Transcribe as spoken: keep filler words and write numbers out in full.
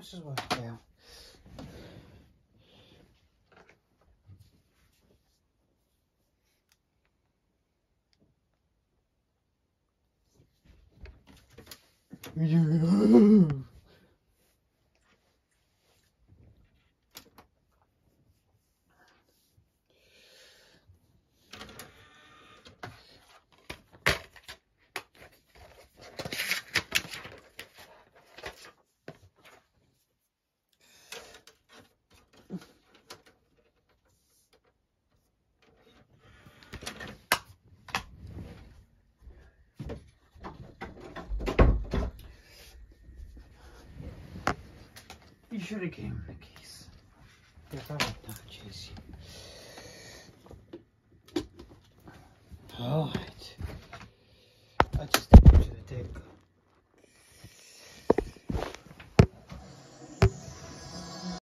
This is worked out. Yeah. You should have given me the keys. Yes, I would not chase you. Alright. I just